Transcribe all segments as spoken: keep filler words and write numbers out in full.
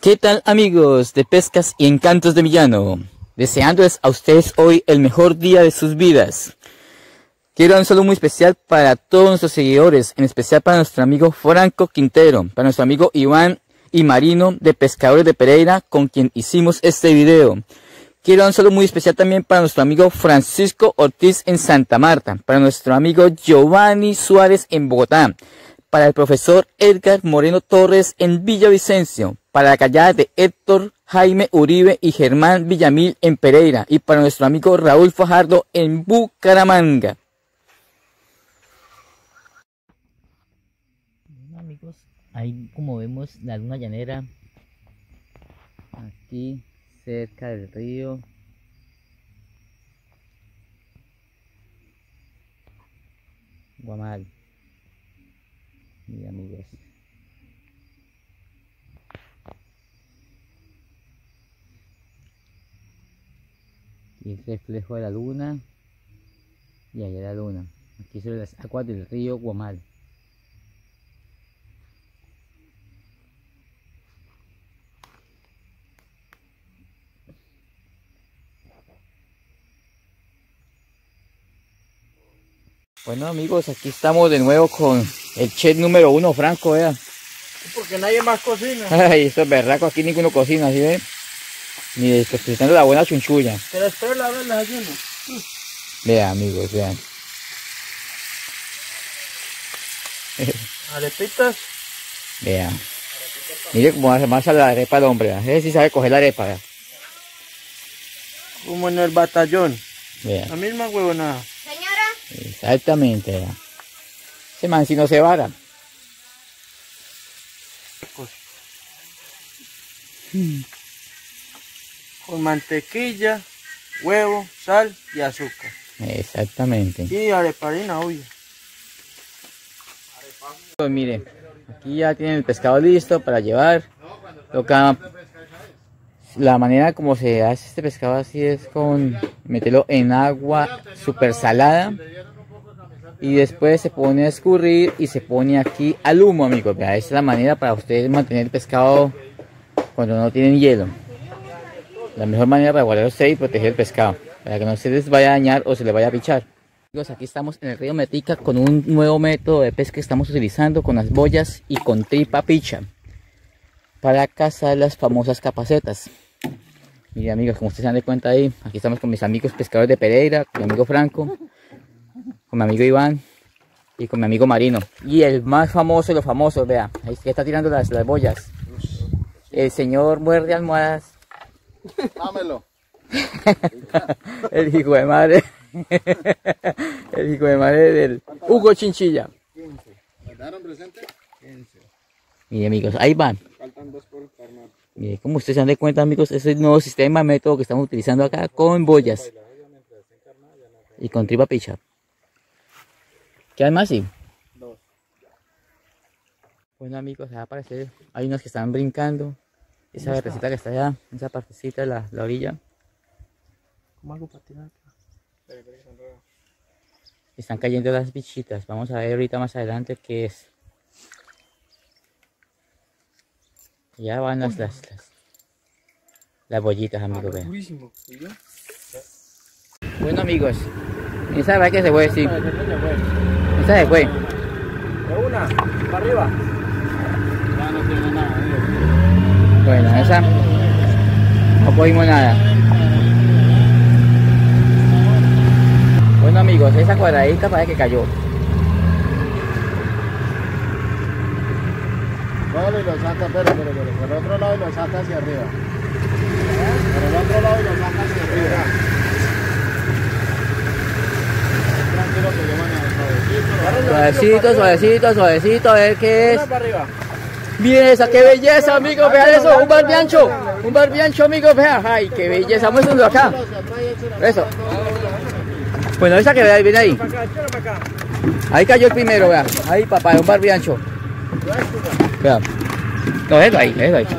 ¿Qué tal, amigos de Pescas y Encantos de Millano? Deseándoles a ustedes hoy el mejor día de sus vidas. Quiero dar un saludo muy especial para todos nuestros seguidores, en especial para nuestro amigo Franco Quintero, para nuestro amigo Iván y Marino de Pescadores de Pereira, con quien hicimos este video. Quiero dar un saludo muy especial también para nuestro amigo Francisco Ortiz en Santa Marta, para nuestro amigo Giovanni Suárez en Bogotá, para el profesor Edgar Moreno Torres en Villavicencio, para la callada de Héctor Jaime Uribe y Germán Villamil en Pereira, y para nuestro amigo Raúl Fajardo en Bucaramanga. Bueno, amigos, ahí como vemos la luna llanera, aquí cerca del río. Guamal. Mira, amigos. Y el reflejo de la luna. Y allá la luna. Aquí son las aguas del río Guamal. Bueno, amigos, aquí estamos de nuevo con el chef número uno, Franco, vean. Porque nadie más cocina. Ay, esto es berraco, aquí ninguno cocina, ¿sí ven? Mire, presentando la buena chunchulla. Pero espero la hora del desayuno. Vean, amigos, vean. Arepitas. Vean. Mire cómo hace más a la arepa el hombre, ese sí sabe coger la arepa, vean. Como en el batallón. Vean. La misma huevonada. Exactamente, vean. Ese man si no se vara. Con mantequilla, huevo, sal y azúcar. Exactamente. Y areparina, obvio. Pues mire, aquí ya tienen el pescado listo para llevar. Toca, la manera como se hace este pescado así es con meterlo en agua super salada y después se pone a escurrir y se pone aquí al humo, amigos. Esa es la manera para ustedes mantener el pescado cuando no tienen hielo. La mejor manera para guardar usted y proteger el pescado, para que no se les vaya a dañar o se les vaya a pichar. Amigos, aquí estamos en el río Metica con un nuevo método de pesca que estamos utilizando con las boyas y con tripa picha para cazar las famosas capacetas. Miren, amigos, como ustedes se dan de cuenta ahí, aquí estamos con mis amigos pescadores de Pereira, con mi amigo Franco, con mi amigo Iván y con mi amigo Marino. Y el más famoso de los famosos, vea, ahí está tirando las, las boyas. El señor muerde almohadas. Dámelo. El hijo de madre. El hijo de madre del Hugo Chinchilla. quince. ¿Mandaron presente? quince. Miren, amigos, ahí van. Faltan dos por carnar. Miren, como ustedes se dan de cuenta, amigos, ese es el nuevo sistema, método que estamos utilizando acá con boyas y con tripa picha. ¿Qué hay más? Sí. Dos. Bueno, amigos, va a aparecer, hay unos que están brincando. Esa vertecita que está allá, esa partecita de la, la orilla. ¿Cómo hago para tirar? Están cayendo las bichitas. Vamos a ver ahorita más adelante qué es. Ya van las, las, las, las bollitas, amigos. Vean. Bueno, amigos, esa verdad que se fue, sí. Esa se fue. De una, para arriba. Ya no tiene nada. Bueno, esa no cogimos nada. Bueno, amigos, esa cuadradita parece que cayó. Cógelo y lo saca, pero, pero, pero, por el otro lado y lo saca hacia arriba. Por el otro lado y lo saca hacia arriba. Tranquilo que yo manejo Suavecito, suavecito, suavecito, a ver qué es. para arriba. Miren esa, qué belleza, amigos, vean eso, un barbiancho, un barbiancho, amigos, vean, ay, qué belleza, muéstrenlo acá. Eso. Bueno, esa que ve, viene ahí. Ahí cayó el primero, vean. Ahí, papá, un barbiancho. Vean. Cógelo ahí, cógelo ahí.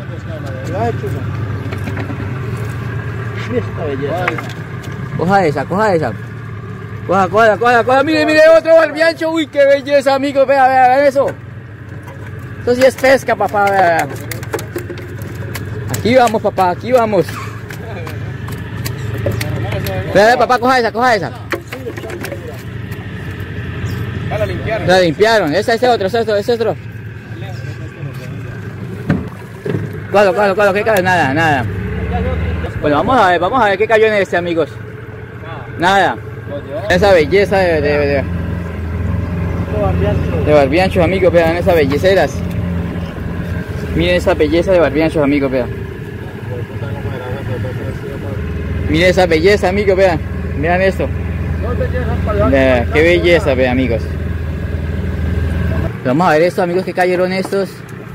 Coja esa, coja esa. Coja, coja, coja, coja, mire, mire, otro barbiancho. Uy, qué belleza, amigos, vean, vean, vean eso. Eso sí es pesca, papá, vean. Aquí vamos, papá, aquí vamos. Espera, papá, coja esa, coja esa. La limpiaron. La limpiaron. Ese, ese otro, ese otro, ese otro. Claro, claro, claro, ¿qué cayó? Nada, nada. Bueno, vamos a ver, vamos a ver qué cayó en este, amigos. Nada. Esa belleza de, de, de, de barbianchos, amigos, vean esas belleceras. Miren esa belleza de barbianchos, amigos, vean. Miren esa belleza, amigos, vean. Vean esto. Vean, qué belleza, vean, amigos. Vamos a ver esto, amigos, que cayeron estos.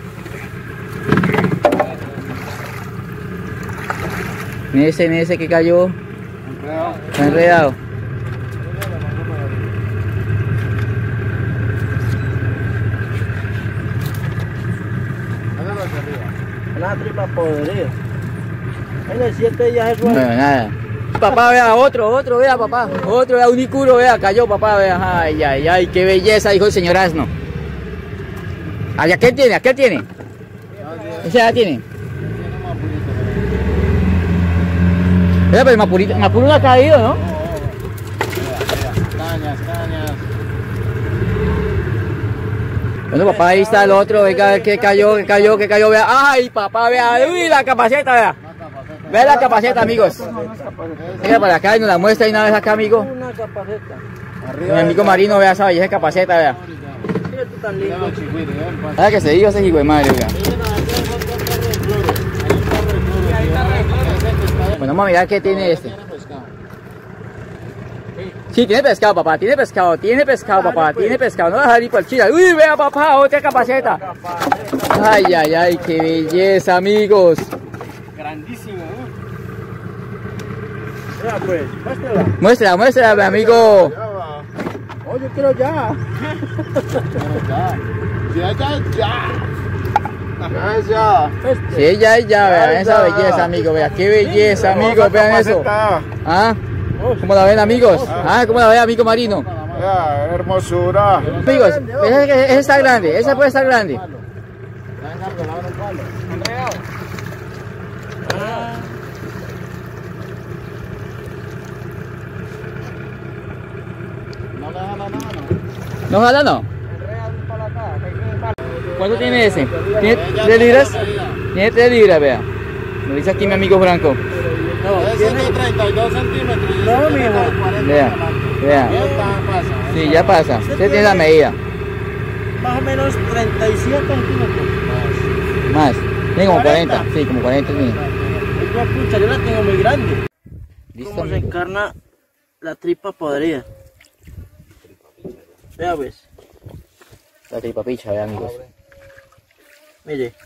En ese, en ese que cayó. Está enredado. Una tripa podrida. En siete días es bueno. Bueno, nada. Papá, vea, otro, otro, vea, papá. Otro, vea, unicuro, vea, cayó, papá, vea. Ay, ay, ay, qué belleza, dijo el señor asno. Ay, ¿a qué tiene? ¿A qué tiene? ¿Ese ya tiene? Vea, pero el Mapurito, Mapuro no ha caído, ¿no? Cañas, cañas. Bueno, papá, ahí está el otro, venga a ver qué cayó, qué cayó, qué cayó, vea. Ay, papá, vea, uy, la capaceta, vea. Vea la capaceta, amigos. Venga para acá y nos la muestra y una vez acá, amigo. una capaceta. Mi amigo Marino, vea esa belleza de capaceta, vea. Mira tú tan lindo. Vea que se dio ese hijo de madre, vea. Bueno, vamos a mirar qué tiene este. Sí, tiene pescado, papá, tiene pescado, tiene pescado, papá, tiene pescado, no deja ir por chile. Uy, vea, papá, otra capaceta. Ay, ay, ay, qué belleza, amigos. Grandísimo, ¿eh? Mira, pues, muéstrala. Muestra, muestra, mi amigo. Oh, yo quiero ya. Ya, ya, ya. Ya, ya. Sí, ya, ya, vean esa belleza, amigo, vean qué belleza, amigos, vean eso. ¿Ah? ¿Cómo la ven, amigos? ¿Ah? ¿Cómo la ven, amigo Marino? Ya, hermosura. Amigos, esa, esa está grande, esa puede estar grande. No le jala nada, no. ¿No jala, no? ¿Cuánto tiene ese? ¿Tiene tres libras? Tiene tres libras, vea. Lo dice aquí mi amigo Franco. No, ese es de treinta y dos centímetros. No, mijo. Vea, vea. Sí, ya pasa. Usted tiene la medida. Más o menos treinta y siete centímetros. Más. Tiene como cuarenta. Sí, como cuarenta. Sí. Yo, pucha, yo la tengo muy grande. Listo. ¿Cómo se encarna la tripa podrida? Vea, pues. La tripa picha, vea, amigos. Mire.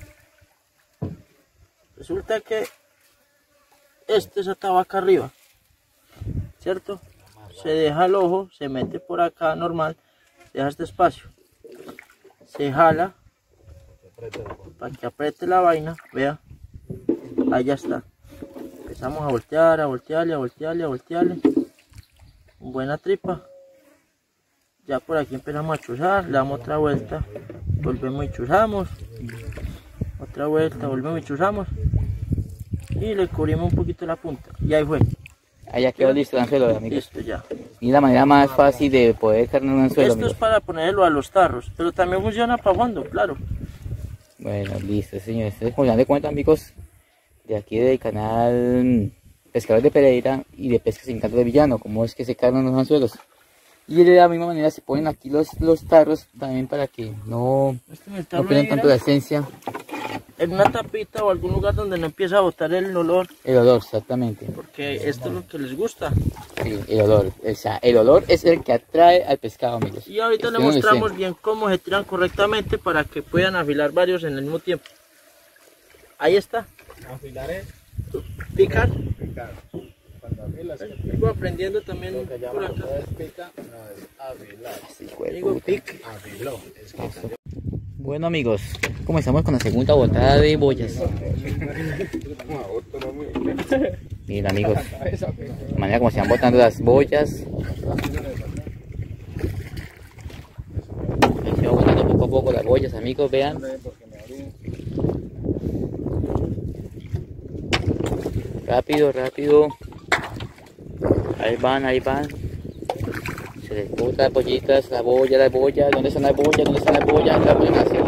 Resulta que este es hasta acá arriba, ¿cierto? Se deja el ojo, se mete por acá normal, deja este espacio, se jala para que apriete la vaina, vea, ahí ya está. Empezamos a voltear, a voltearle, a voltearle, a voltearle, buena tripa. Ya por aquí empezamos a chuzar, le damos otra vuelta, volvemos y chuzamos, otra vuelta, volvemos y chuzamos. Y le cubrimos un poquito la punta. Y ahí fue. Ahí ya quedó listo el anzuelo, amigos. Listo ya. Y la manera más fácil de poder cargar un anzuelo, Esto amigos. es para ponerlo a los tarros, pero también funciona para fondo, claro. Bueno, listo, señores. Entonces, como ya de cuenta, amigos, de aquí del canal Pescadores de Pereira y de Pesca Sin Canto de Villano, cómo es que se cargan los anzuelos. Y de la misma manera se ponen aquí los, los tarros también para que no, no pierdan tanto la esencia. En una tapita o algún lugar donde no empieza a botar el olor, El olor, exactamente. porque esto es lo que les gusta. Sí, el olor. O sea, el olor es el que atrae al pescado, amigos. Y ahorita le Ustedes lo mostramos dicen. bien cómo se tiran correctamente para que puedan afilar varios en el mismo tiempo. Ahí está. Afilar es Picar. picar. Cuando afilas, Sigo aprendiendo también lo que por llaman acá. no es pica, no es afilar. Así, hijo de Digo puta. pic. Afiló, es que Bueno, amigos, comenzamos con la segunda botada de boyas. Miren, amigos, la manera como se van botando las boyas. Se van botando poco a poco las boyas, amigos, vean. Rápido, rápido. Ahí van, ahí van. Se les bota las bollitas, la boya, la boya. ¿Dónde están las boyas? ¿Dónde están las boyas? La boya así.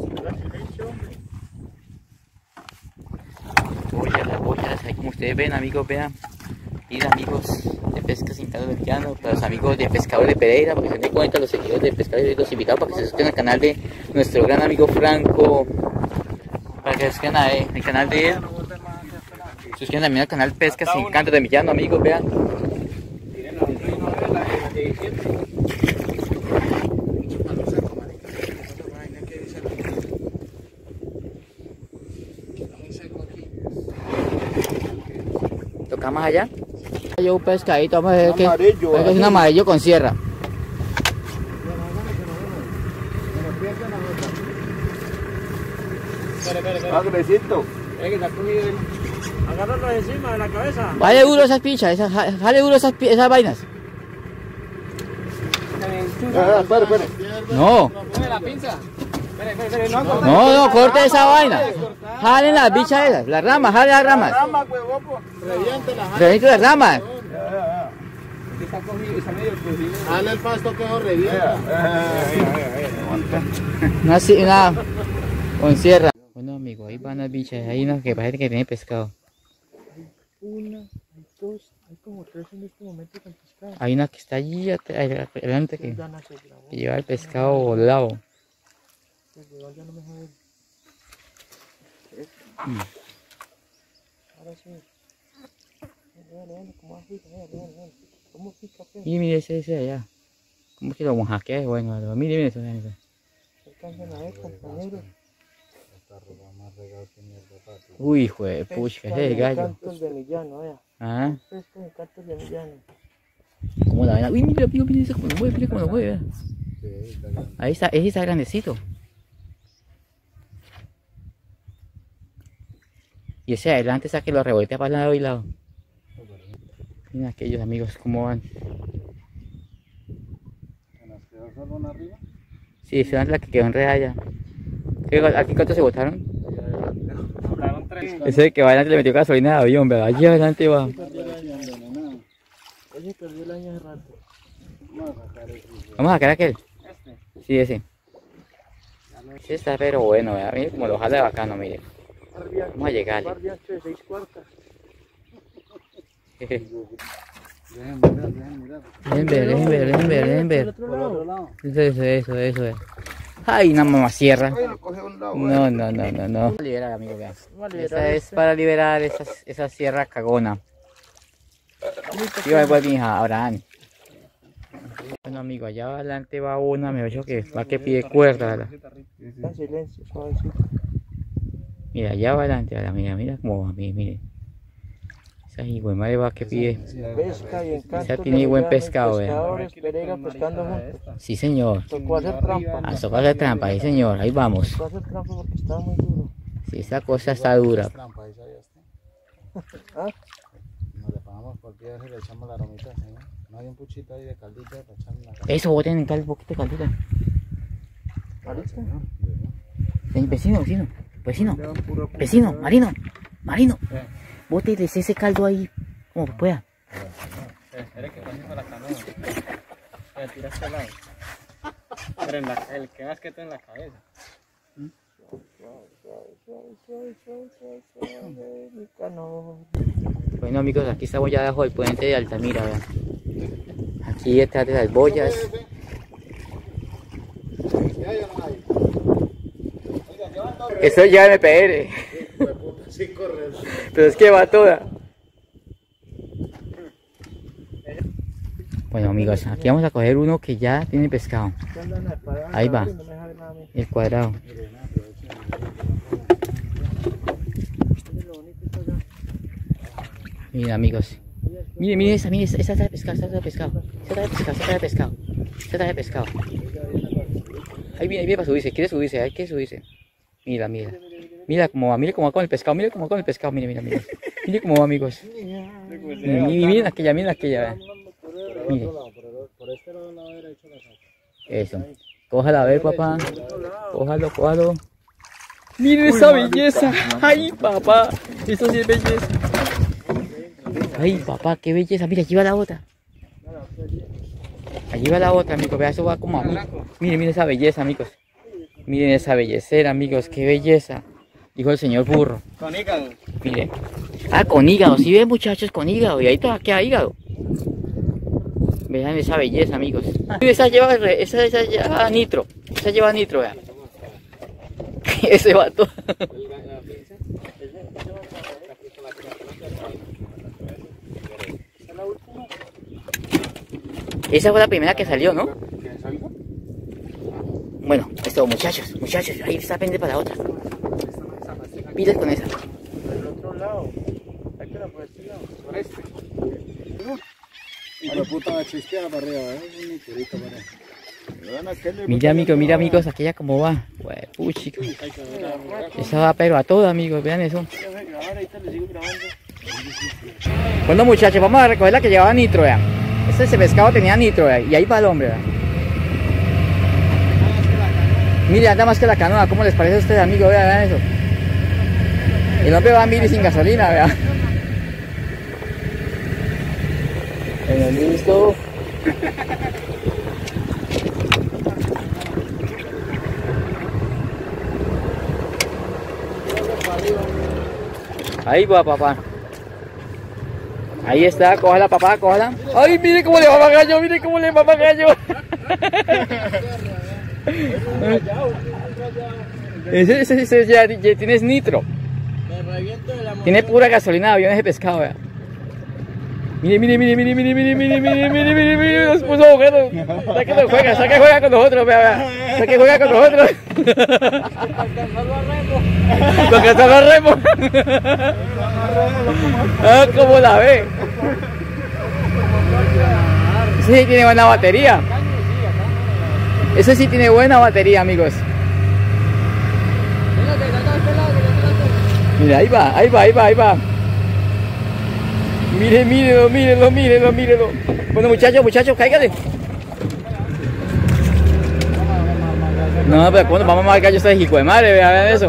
Boyas, las boyas. Ahí como ustedes ven, amigos, vean. Y amigos de Pesca Sin Carlos del Llano, para los amigos de Pescadores de Pereira, para que se den cuenta, los seguidores de Pescadores, los invitados para que se suscriban al canal de nuestro gran amigo Franco, para que se suscriban al canal de él, suscriban también al canal Pesca Sin Canto de Millano, amigos, vean. Toca más allá. Hay un pescadito, vamos a ver que amarillo, es un amarillo con sierra. Agresito. Agárralo encima de la cabeza. Vale duro esas pinchas, esas, jale duro esas, esas vainas. Ah, espere, espere. No. La pinza. Espere, espere, no, No, no, corte esa vaina. Jalen las bichas esas, las ramas, jale las ramas. Rama, huevón, reviente la Reviente las ramas. está cogido, está medio cogido. Dale el pasto que os revienta. Una, si- una con sierra. Bueno, amigo, ahí van las bichas. Hay una que parece que tiene pescado. Una, hay dos, hay como tres en este momento con pescado. Hay una que está allí at- adelante que, Ya no se grabó. que lleva el pescado volado. El huevón ya no me jode. Mm. Ahora sí. Vean, vean, cómo pica, vean, vean, vean. ¿Cómo pica, pe? Y mire ese, ese de allá. ¿Cómo que lo mojaquea? Es bueno, mire, mire eso, mire eso. Alcanzan a ver, compañeros. Uy, hijo de pucha, ese es el gallo. Cantos de Millano, vea. Ah, Pesca en cantos de Millano. como la vaina. Uy, mira, mira, mira eso, cómo lo mueve, mira cómo lo mueve. Vea. Ahí está, ese está grandecito. Y ese adelante, esa que lo revoltea para lado y lado. Miren aquellos amigos cómo van. Sí, esa es la que quedó enredada ya. ¿Aquí cuántos se botaron? Ese que va adelante le metió gasolina de avión, ¿verdad? Allí adelante va. Ese perdió el año hace rato. Vamos a sacar aquel. Sí, ese. Sí está pero bueno, ¿verdad? Mire como lo jala de bacano, mire. Vamos a llegarle. Barbiancho de seis cuartas. Dejen ver, dejen ver, dejen ver, dejen ver. Eso, eso, eso, eso es. Ay, una mamacierra. No, no, no, no, no. Para liberar, amigo, vean. Esta es para liberar esa, esa sierra cagona. Yo voy, mi hija, Abraham. Bueno, amigo, allá adelante va una, me veo que va que pide cuerda. ¿Verdad? En silencio, suavecito. Mira, allá va adelante, ¿verdad? Mira, mira cómo va, mire, mire. Esa hijo madre va que pide. Pesca y encantos. Esa tiene buen de pescado, Millano, vea. pescadores Pereira pescando juntos. Sí, señor. Tocó hacer trampa. A sopa de trampa, sí, señor. Ahí vamos. Tocó hacer trampa porque estaba muy duro. Sí, esa cosa está dura. ¿Ah? Nos le pagamos por piedra y le echamos la romita, señor. No hay un puchito ahí de caldito para echarle la Eso, boten en cal, poquito de caldito. ¿Marista? Ven, vecino, vecino, vecino, vecino, Marino, Marino. Bótele ese caldo ahí, como pueda. Espera que pase para la canoa. Me tiraste al lado. Pero en la, el que más que tú en la cabeza. Bueno, amigos, aquí estamos ya debajo del puente de Altamira, vean. Aquí detrás de las boyas. Eso ya me P R. Pero es que va toda. Bueno, amigos, aquí vamos a coger uno que ya tiene pescado. Ahí va, el cuadrado. Miren, amigos. Miren, miren esa, miren esa, esa está de pescado, esa está de pescado. Esa está de pescado, esa está de pescado. Esa está de pescado. Ahí viene, ahí viene para subirse, quiere subirse, hay que subirse. Mira, mira. Mira cómo va, mire cómo va con el pescado, mire cómo va con el pescado, mire, mira, mira. Mire cómo va, amigos. Miren, miren aquella, miren aquella. Mire. Eso. Cójala a ver, papá. Cójalo, cójalo. Miren esa belleza. Ay, papá. Eso sí es belleza. Ay, papá, qué belleza. Mira, allí va la otra. Allí va la otra, amigos. Vea, eso va como a mí. Miren, miren esa belleza, amigos. Miren esa bellecera, amigos. Qué belleza. Dijo el señor burro. Con hígado. Miren. Ah, con hígado. ¿Sí ven, muchachos? Con hígado. Y ahí todavía queda hígado. Vean esa belleza, amigos. Esa lleva, esa, esa lleva nitro. Esa lleva nitro, vean. Ese vato. Esa fue la primera que salió, ¿no? Bueno, esto, muchachos, muchachos, ahí está pendiente para la otra. Pilas con esa. Por el otro lado. Hay que la por este lado. Por este. A la puta va chispeada para arriba, ¿eh? Es un curito para arriba. Mira, amigos, mira, amigos, aquella como va. Puchico. Esa va pero a todo, amigos, vean eso. Bueno, muchachos, vamos a recoger la que llevaba nitro, vean. Este ese pescado tenía nitro, vean. Y ahí va el hombre, vean. Mire, anda más que la canoa. ¿Cómo les parece a ustedes, amigos? Vean, vean eso. El hombre va a mil y sin gasolina, vean. Bueno, listo. Ahí va, papá. Ahí está, cójala, papá, cójala. Ay, mire cómo le va a gallo, mire cómo le va a gallo. Ese, ese, ese ya, ya tienes nitro. Tiene pura gasolina, aviones de pescado, vea. Mire, mire, mire, mire, mire, mire, mire, mire, mire, mire, mire, nos puso jugando. Saque lo juega, saque juega con nosotros, vea, vea. Saque juega con nosotros. Lo que está los remos. Ah, cómo la ve. Sí, tiene buena batería. Ese sí tiene buena batería, amigos. Mira, ahí va, ahí va, ahí va, ahí va. Mire, mírelo, mírelo, mírelo, mírelo. Bueno, muchachos, muchachos, cáigale. No, pero cuando vamos a marcar yo estoy hijo de madre, vean eso.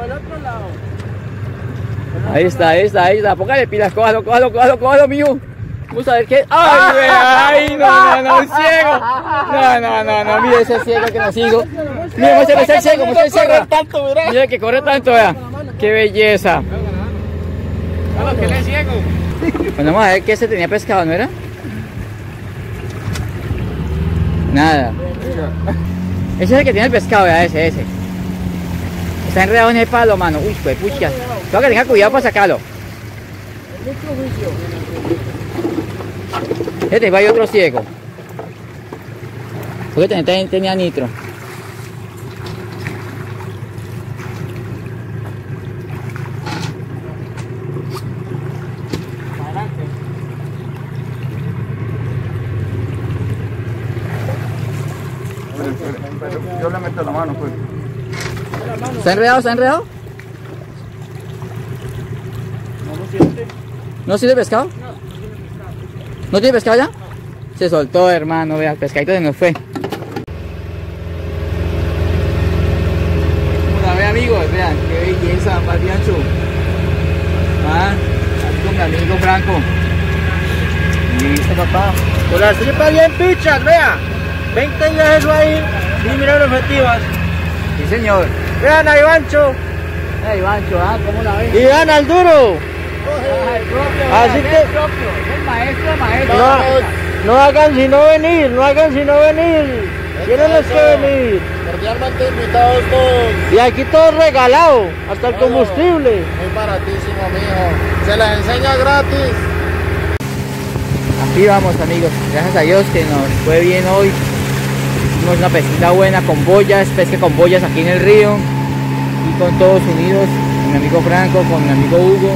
Ahí está, ahí está, ahí está. Póngale pilas, cójalo, cójalo, cójalo, cójalo, mío. Vamos a ver qué. ¡Ay, vea! ¡Ay, no, no, no, un ciego! No, no, no, no, mire ese ciego que nos sigo. Mire, muéstrame ese ciego, muéstrame ese ciego. Mire que corre tanto, vea. ¡Qué belleza! Vamos, que le ciego. Bueno, vamos a ver qué se tenía pescado, ¿no era? Nada. Ese es el que tiene el pescado, vea, ese, ese. Está enredado en el palo, mano. Uy, pues pucha. Tengo que tener cuidado para sacarlo. Este va y otro ciego. Porque también tenía nitro. Yo le meto la mano, pues. ¿Está enredado? ¿Está enredado? No lo siente. ¿No sirve pescado? No, no tiene pescado. ¿No tiene pescado ya? Se soltó, hermano, vea, el pescadito se nos fue. Hola, ve, amigos, vean, qué belleza, más bien ancho. Ah, aquí con mi amigo Franco. Listo, papá. Con las tripas bien pichas, vea. veinte días eso ahí. Y mira los objetivos. Sí, señor. Vean a Ivancho. Hey, Bancho, ¿ah? ¿Cómo la ves? Y vean al duro. Ah, el propio, Así vean, que- el propio, es el maestro, maestro. No, no hagan sino venir, no hagan sino venir. Tienen los que venir. Cordialmente invitados todos. Y aquí todo regalado, hasta el combustible. Muy baratísimo, mijo. Se les enseña gratis. Aquí vamos, amigos, gracias a Dios que nos fue bien hoy. Hicimos una pesquita buena con boyas, pesca con boyas aquí en el río. Y con todos unidos, con mi amigo Franco, con mi amigo Hugo.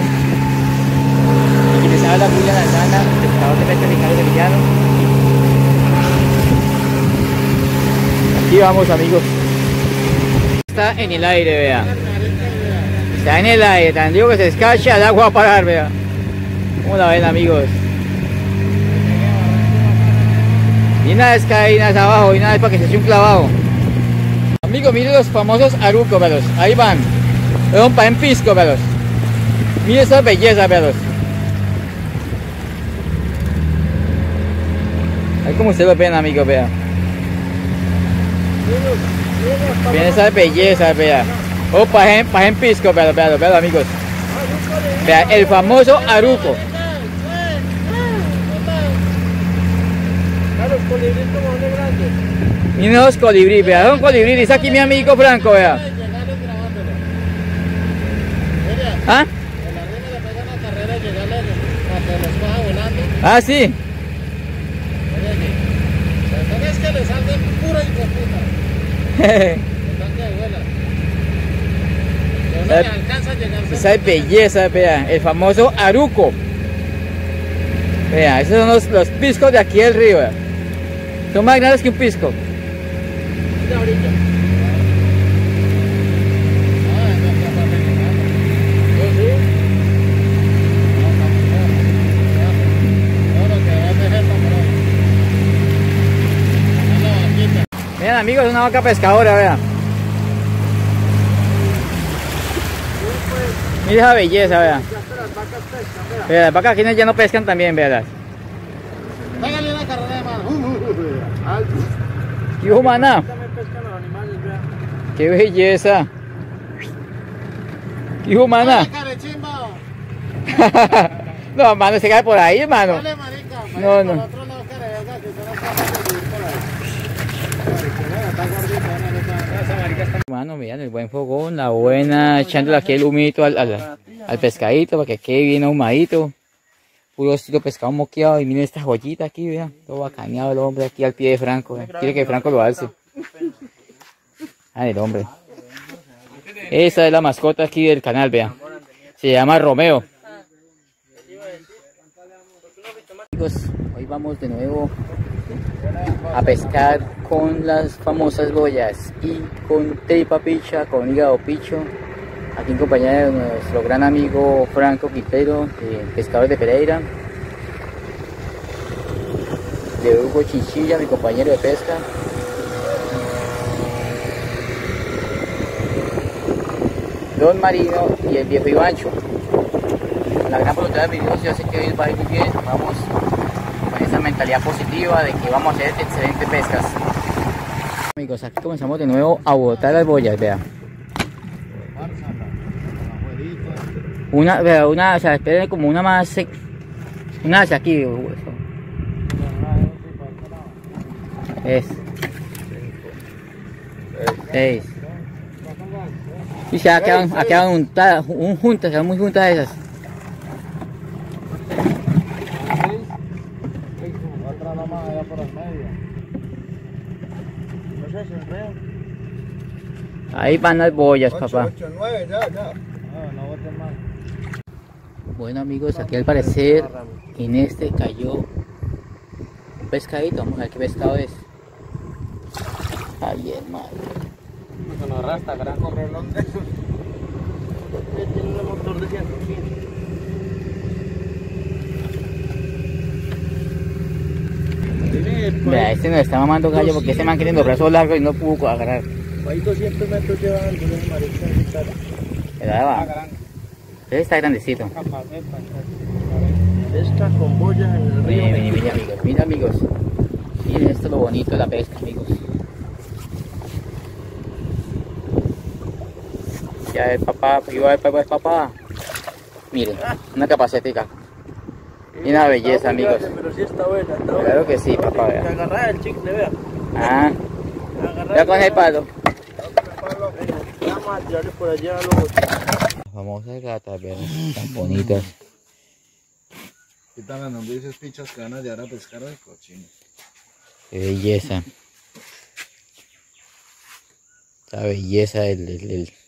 Y les habla Julián Aldana, pescador de pesca Ricardo de Villano. Aquí vamos, amigos. Está en el aire, vea. Está en el aire, tan digo que se escacha, el agua va a parar, vea. ¿Cómo la ven, amigos? Y una vez caídas abajo y una vez para que se eche un clavado. Amigos, miren los famosos arucos, velos. Ahí van. Es un pan pisco, velos. Miren esa belleza, velos. como ustedes lo ven, amigos, vea. Miren esa belleza, vea. Oh, pajen, pajen pisco, vea, vea, vea, amigos. Vea, el famoso aruco. Miren los colibrí, vea, son colibrí. Dice aquí mi amigo Franco, vea. ¿Ah? Ah, sí. Es que le salga puro y puta. Esa es belleza, vea, el famoso aruco. Vea, esos son los, los piscos de aquí del río, vea. Son más grandes que un pisco. Miren, amigos, es una vaca pescadora, vea. Mira esa belleza, vea. Vea, las vacas aquí ya no pescan también, vea. Pégale una carrera de mano. ¿Qué hubo, maná? Qué belleza. ¿Qué hubo, maná? No, mano, se cae por ahí, hermano. No, no. Bueno, miren el buen fogón, la buena, echándole aquí el humito al, al, al pescadito para que quede bien ahumadito. Puro estilo pescado moqueado. Y miren esta joyita aquí, vean, todo bacaneado el hombre aquí al pie de Franco. ¿Eh? Quiere que Franco lo alce. Ah, el hombre. Esa es la mascota aquí del canal, vean. Se llama Romeo. Amigos, hoy vamos de nuevo a pescar con las famosas boyas y con tripa picha, con hígado picho, aquí en compañía de nuestro gran amigo Franco Quintero, eh, pescador de Pereira, de Hugo Chinchilla, mi compañero de pesca. Don Marino y el viejo Ivancho. La gran voluntad de mi Dios, yo sé que hoy va a ir muy bien. Vamos con esa mentalidad positiva de que vamos a hacer excelentes pescas. Amigos, aquí comenzamos de nuevo a botar las boyas, vea. Una, vea, una, o sea, esperen como una más, una hacia aquí. Es. Seis. Y se ha quedado, ha quedado juntas, un, juntas, son muy juntas esas. Ahí van las boyas, papá. Bueno, amigos, aquí al parecer en este cayó un pescadito. Vamos a ver qué pescado es. Ay, hermano. No arrastra, gran correlón de esos. Tiene un motor de ciento quince. Vea, este nos está mamando gallo porque este man queriendo brazos largos y no pudo agarrar. Ahí doscientos metros llevan algunos marichas. Pero ahí va. Este está grandecito. Pesca con boyas en el río. Mira, mira, mira, amigos, mira, amigos. Miren esto lo bonito de la pesca, amigos. Ya el papá, iba el papá, el papá. Miren, una capacetica. Y una belleza, amigos. Pero sí está buena, está buena. Claro que sí, papá, Te vea. agarras el chicle, vea. Ah, ya con el palo. Vamos a tirarle por allá a los... Las famosas gatas, vean, tan bonitas. Quítame donde dices pichas que van a llegar a pescar al cochino. Qué belleza. La belleza del, del, del